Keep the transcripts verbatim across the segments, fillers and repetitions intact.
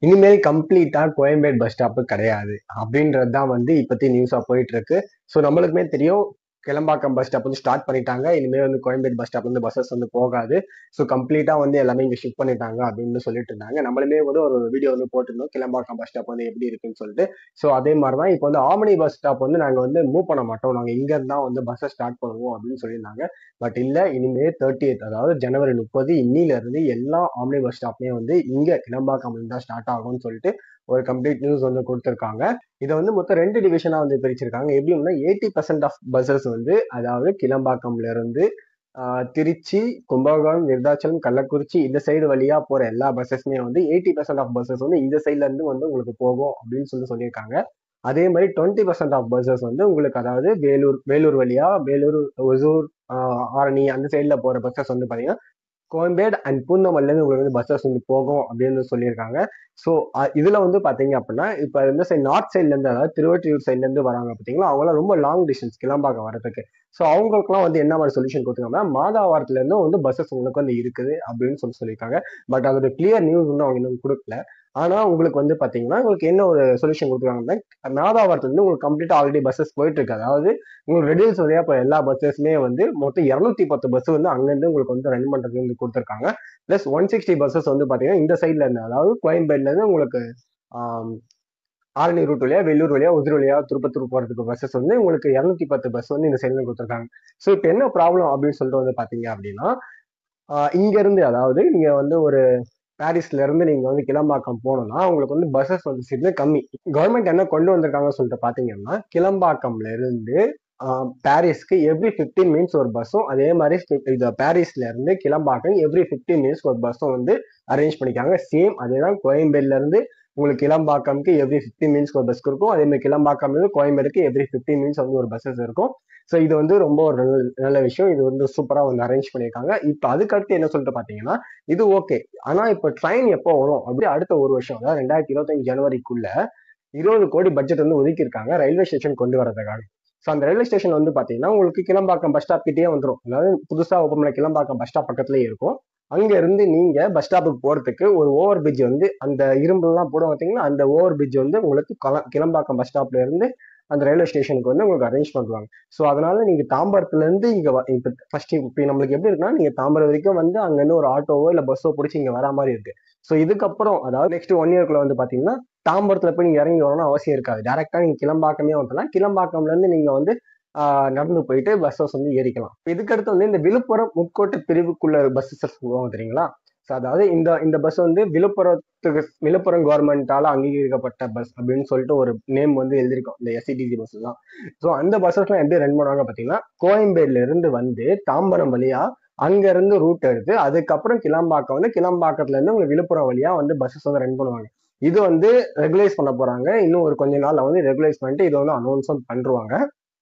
இனிமேல் கம்ப்ளீட்டா Koyambedu bus stop கிடையாது அப்படின்றது தான் வந்து இப்பத்தி நியூஸா போயிட்டு இருக்கு. ஸோ நம்மளுக்குமே தெரியும், கிளம்பாக்கம் பஸ் ஸ்டாப் வந்து ஸ்டார்ட் பண்ணிட்டாங்க. இனிமேல் வந்து கோயம்பேடு பஸ் ஸ்டாப் வந்து பஸ்ஸஸ் வந்து போகாது. ஸோ கம்ப்ளீட்டா வந்து எல்லாமே இங்க ஷிஃப்ட் பண்ணிட்டாங்க அப்படின்னு சொல்லிட்டு இருந்தாங்க. நம்மளுமே வந்து ஒரு வீடியோ வந்து போட்டிருந்தோம், கிளம்பாக்கம் பஸ் ஸ்டாப் வந்து எப்படி இருக்குன்னு சொல்லிட்டு. ஸோ அதே மாதிரி தான் இப்போ வந்து ஆம்னி பஸ் ஸ்டாப் வந்து நாங்க வந்து மூவ் பண்ண மாட்டோம், நாங்க இங்க இருந்தா வந்து பஸ்ஸை ஸ்டார்ட் பண்ணுவோம் அப்படின்னு சொல்லியிருந்தாங்க. பட் இல்ல, இனிமே தேர்ட்டி எய்த் அதாவது ஜனவரி முப்பது இன்னில இருந்து எல்லா ஆம்னி பஸ் ஸ்டாப்லயும் வந்து இங்க கிளம்பாக்கம் தான் ஸ்டார்ட் ஆகும்னு சொல்லிட்டு ஒரு கம்ப்ளீட் நியூஸ் வந்து கொடுத்திருக்காங்க. இதை வந்து மொத்தம் ரெண்டு டிவிஷனா வந்து பிரிச்சிருக்காங்க. எப்படின்னா எயிட்டி பர்சன்ட் ஆஃப் பஸ்ஸஸ் வந்து அதாவது கிளம்பாக்கம்ல இருந்து ஆஹ், திருச்சி, கும்பகோணம், விருதாச்சலம், கள்ளக்குறிச்சி இந்த சைடு வழியா போற எல்லா பஸ்ஸஸ்மே வந்து எயிட்டி பர்சன்ட் ஆஃப் பஸ்ஸஸ் வந்து இந்த சைட்ல இருந்து வந்து உங்களுக்கு போகும் அப்படின்னு சொல்லி சொல்லியிருக்காங்க. அதே மாதிரி டுவெண்ட்டி பர்சன்ட் ஆஃப் பஸ்ஸஸ் வந்து உங்களுக்கு அதாவது வேலூர் வேலூர் வழியா வேலூர், ஒசூர், ஆஹ், ஆரணி அந்த சைட்ல போற பஸ்ஸஸ் வந்து பாத்தீங்கன்னா கோயம்பேடு அண்ட் பூந்தமல்ல இருந்து உங்களுக்கு வந்து பஸ்ஸஸ் வந்து போகும் அப்படின்னு சொல்லியிருக்காங்க. ஸோ இதுல வந்து பாத்தீங்க அப்படின்னா இப்ப இந்த சைடு நார்த் சைட்ல இருந்து அதாவது திருவொற்றியூர் சைட்ல இருந்து வராங்க பாத்தீங்களா, அவங்களாம் ரொம்ப லாங் டிஸ்டன்ஸ் கிளம்பாக்கம் வரதுக்கு. ஸோ அவங்களுக்குலாம் வந்து என்ன மாதிரி சொல்யூஷன் கொடுத்துருக்காங்கன்னா மாதாவரத்துல இருந்தும் வந்து பஸ்ஸஸ் உங்களுக்கு வந்து இருக்குது அப்படின்னு சொல்லி சொல்லியிருக்காங்க. பட் அதோட கிளியர் நியூஸ் வந்து அவங்க இன்னும் கொடுக்கல. ஆனா உங்களுக்கு வந்து பாத்தீங்கன்னா உங்களுக்கு என்ன ஒரு சொல்யூஷன் கொடுத்துருக்காங்கன்னா மாதாவரத்துல இருந்து உங்களுக்கு கம்ப்ளீட்டா ஆல்ரெடி பஸ்ஸஸ் போயிட்டு இருக்கு. அதாவது உங்களுக்கு ரெடியூஸ் வழியா இப்போ எல்லா பஸ்ஸஸ்மே வந்து மொத்தம் இருநூத்தி பத்து பஸ் வந்து அங்கிருந்து உங்களுக்கு வந்து ரன் பண்றது வந்து கொடுத்துருக்காங்க. பிளஸ் ஒன் சிக்ஸ்டி பஸ்ஸஸ் வந்து பாத்தீங்கன்னா இந்த சைட்ல இருந்து அதாவது கோயம்பேடுல இருந்து உங்களுக்கு ஆஹ், ஆரணி ரூட் வழியா, வெள்ளூர் வழியா, உதிர் வழியா, திருப்பத்தூர் போறதுக்கு பஸ்ஸஸ் வந்து உங்களுக்கு இருநூத்தி பத்து பஸ் வந்து இந்த சைட்ல கொடுத்துருக்காங்க. ஸோ இப்போ என்ன ப்ராப்ளம் அப்படின்னு சொல்லிட்டு வந்து பாத்தீங்க அப்படின்னா ஆஹ், இங்க இருந்து அதாவது நீங்க வந்து ஒரு பாரிஸ்ல இருந்து நீங்க வந்து கிளம்பாக்கம் போகணும்னா உங்களுக்கு வந்து பஸ்ஸஸ் வந்து சீட்டு கம்மி. கவர்மெண்ட் என்ன கொண்டு வந்திருக்காங்கன்னு சொல்லிட்டு பாத்தீங்கன்னா கிளம்பாக்கம்ல இருந்து ஆஹ், பாரிஸ்க்கு எவ்ரி பிப்டீன் மினிட்ஸ் ஒரு பஸ்ஸும், அதே மாதிரி இது பாரிஸ்ல இருந்து கிளம்பாக்கம் எவ்ரி பிப்டீன் மினிட்ஸ் ஒரு பஸ்ஸும் வந்து அரேஞ்ச் பண்ணிக்காங்க. சேம் அதேதான் கோயம்பேடுல இருந்து உங்களுக்கு கிளம்பாக்கம்க்கு எவ்ரி பிப்டீன் மினிட்ஸ் ஒரு பஸ் இருக்கும். அதே மாதிரி கிளம்பாக்கம் இருந்து கோயம்பேடுக்கு எவ்ரி பிப்டீன் மினிட்ஸ் வந்து ஒரு பஸ்ஸஸ் இருக்கும். ஸோ இது வந்து ரொம்ப ஒரு நல்ல நல்ல விஷயம். இது வந்து சூப்பரா வந்து அரேஞ்ச் பண்ணியிருக்காங்க. இப்போ அதுக்கடுத்து என்ன சொல்லிட்டு பாத்தீங்கன்னா இது ஓகே. ஆனா இப்ப ட்ரெயின் எப்போ வரும் அப்படி அடுத்த ஒரு வருஷம் அதாவது ரெண்டாயிரத்தி இருபத்தி அஞ்சு ஜனவரிக்குள்ள இருபது கோடி பட்ஜெட் வந்து ஒதுக்கி இருக்காங்க ரயில்வே ஸ்டேஷன் கொண்டு வரதுக்காக. ஸோ அந்த ரயில்வே ஸ்டேஷன் வந்து பாத்தீங்கன்னா உங்களுக்கு கிளம்பாக்கம் பஸ் ஸ்டாப் கிட்டே வந்துடும். அதாவது புதுசா ஓப்பன் பண்ண கிளம்பாக்கம் பஸ் ஸ்டாப் பக்கத்துலயே இருக்கும். அங்க இருந்து நீங்க பஸ் ஸ்டாப்புக்கு போறதுக்கு ஒரு ஓவர் பிரிட்ஜ் வந்து அந்த இரும்பு எல்லாம் போட பார்த்தீங்கன்னா அந்த ஓவர் பிரிட்ஜ் வந்து உங்களுக்கு கல- கிளம்பாக்கம் பஸ் ஸ்டாப்ல இருந்து அந்த ரயில்வே ஸ்டேஷனுக்கு வந்து உங்களுக்கு அரேஞ்ச் பண்ணுவாங்க. ஸோ அதனால நீங்க தாம்பரத்துல இருந்து இங்க வ- இப்ப ஃபர்ஸ்ட் இப்ப நம்மளுக்கு எப்படி இருக்குன்னா நீங்க தாம்பரம் வரைக்கும் வந்து அங்க இருந்து ஒரு ஆட்டோவோ இல்ல பஸ்ஸோ பிடிச்சி இங்க வரா மாதிரி இருக்கு. ஸோ இதுக்கப்புறம் அதாவது நெக்ஸ்ட் ஒன் இயர்க்குள்ள வந்து பாத்தீங்கன்னா தாம்பரத்துல போய் நீங்க இறங்கி வரணும்னு அவசியம் இருக்காது. டேரக்டா நீங்க கிளம்பாக்கமே வந்துடலாம். கிளம்பாக்கம்ல இருந்து நீங்க வந்து ஆஹ், நடந்து போயிட்டு பஸ்ஸஸ் வந்து ஏறிக்கலாம். இதுக்கடுத்து வந்து இந்த விழுப்புரம் முட்கோட்டு பிரிவுக்குள்ள பஸ்ஸஸ் போவாங்க தெரியுங்களா. ஸோ அதாவது இந்த இந்த பஸ் வந்து விழுப்புரத்துக்கு விழுப்புரம் கவர்மெண்டால அங்கீகரிக்கப்பட்ட பஸ் அப்படின்னு சொல்லிட்டு ஒரு நேம் வந்து எழுதிருக்கோம் இந்த எஸ்சிடிசி பஸ் எல்லாம். ஸோ அந்த பஸ்ஸஸ்லாம் எப்படி ரன் பண்ணுவாங்க பாத்தீங்கன்னா கோயம்பேடுல இருந்து வந்து தாம்பரம் வழியா அங்க இருந்து ரூட் எடுத்து அதுக்கப்புறம் கிளம்பாக்கம் வந்து கிளம்பாக்கத்துல இருந்து உங்களுக்கு விழுப்புரம் வழியா வந்து பஸ்ஸஸ் வந்து ரன் பண்ணுவாங்க. இது வந்து ரெகுலைஸ் பண்ண போறாங்க. இன்னும் ஒரு கொஞ்ச நாள்ல வந்து ரெகுலைஸ் பண்ணிட்டு இதை வந்து அனௌன்ஸும் பண்றாங்க.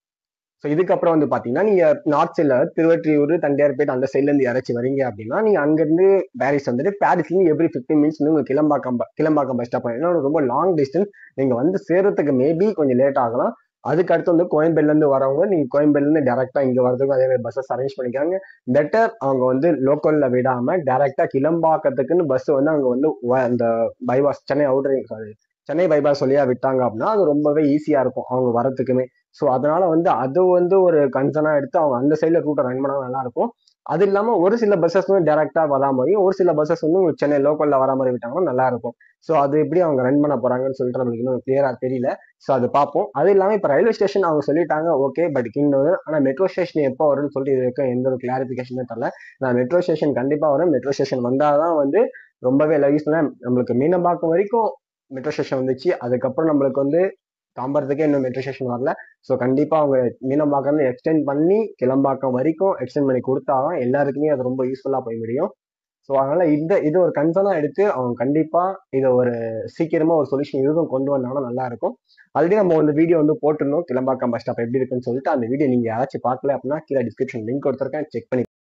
ஸோ இதுக்கப்புறம் வந்து பாத்தீங்கன்னா நீங்க நார்த் சைட்ல திருவற்றியூர், தண்டையார்பேட் அந்த சைட்ல இருந்து இறச்சி வரீங்க அப்படின்னா நீங்க அங்கிருந்து பாரிஸ் வந்துட்டு பாரிஸ்ல இருந்து எவ்ரி பிப்டீன் மினிட்ஸ் வந்து உங்களுக்கு கிளம்பாக்கம் ப- கிளம்பாக்கம் பஸ் ஸ்டாப். ஏன்னா ரொம்ப லாங் டிஸ்டன்ஸ், நீங்க வந்து சேர்றதுக்கு மேபி கொஞ்சம் லேட் ஆகலாம். அதுக்கு அடுத்து வந்து கோயம்பேடுல இருந்து வரவங்க நீங்க கோயம்பேடுல இருந்து டேரக்டா இங்க வரதுக்கும் அதே மாதிரி பஸ்ஸஸ் அரேஞ்ச் பண்ணிக்கிறாங்க. பெட்டர் அவங்க வந்து லோக்கல்ல விடாம டேரக்டா கிளம்பாக்கத்துக்குன்னு பஸ் வந்து அங்க வந்து வ- அந்த bypass Chennai outer sorry Chennai bypass வழியா விட்டாங்க அப்படின்னா அது ரொம்பவே ஈஸியா இருக்கும் அவங்க வரத்துக்குமே. ஸோ அதனால வந்து அது வந்து ஒரு கன்சர்னா எடுத்து அவங்க அந்த சைட்ல ரூட்டை ரன் பண்ணா நல்லா இருக்கும். அது இல்லாம ஒரு சில பஸ்ஸஸ் வந்து டைரக்டா வரா மாதிரியும் ஒரு சில பஸ்ஸஸ் வந்து உங்களுக்கு சென்னை லோக்கல்ல வர மாதிரி விட்டாங்கன்னா நல்லா இருக்கும். ஸோ அது எப்படி அவங்க ரன் பண்ண போறாங்கன்னு சொல்லிட்டு நம்மளுக்கு இன்னும் கிளியரா தெரியல. ஸோ அது பார்ப்போம். அது இல்லாம இப்ப ரயில்வே ஸ்டேஷன் அவங்க சொல்லிட்டாங்க ஓகே, பட் கிங்டோம் ஆனா மெட்ரோ ஸ்டேஷன் எப்போ வரும்னு சொல்லிட்டு இது வரைக்கும் எந்த ஒரு கிளாரிபிகேஷனும் தெரியல. நான் மெட்ரோ ஸ்டேஷன் கண்டிப்பா வரும். மெட்ரோ ஸ்டேஷன் வந்தாதான் வந்து ரொம்பவே யூஸ்ஃபுல்லா நம்மளுக்கு மீனம்பாக்கம் வரைக்கும் மெட்ரோ ஸ்டேஷன் வந்துச்சு. அதுக்கப்புறம் நம்மளுக்கு வந்து தாம்பரத்துக்கே இன்னும் மெட்ரோ ஸ்டேஷன் வரல. ஸோ கண்டிப்பா அவங்க மீனம்பாக்கம் எக்ஸ்டெண்ட் பண்ணி கிளம்பாக்கம் வரைக்கும் எக்ஸ்டெண்ட் பண்ணி கொடுத்தாதான் எல்லாருக்குமே அது ரொம்ப யூஸ்ஃபுல்லா போய் முடியும். ஸோ அதனால இந்த இது ஒரு கன்சர்னா எடுத்து அவங்க கண்டிப்பா இதை ஒரு சீக்கிரமா ஒரு சொல்யூஷன் இதுவும் கொண்டு வந்தாங்கன்னா நல்லா இருக்கும். ஆல்ரெடி நம்ம வந்து வீடியோ வந்து போட்டிருந்தோம் கிளம்பாக்கம் பஸ் ஸ்டாப் எப்படி இருக்குன்னு சொல்லிட்டு. அந்த வீடியோ நீங்க யாராச்சும் பார்க்கல அப்படின்னா கீழே டிஸ்கிரிப்ஷன் லிங்க் கொடுத்துருக்கேன், செக் பண்ணி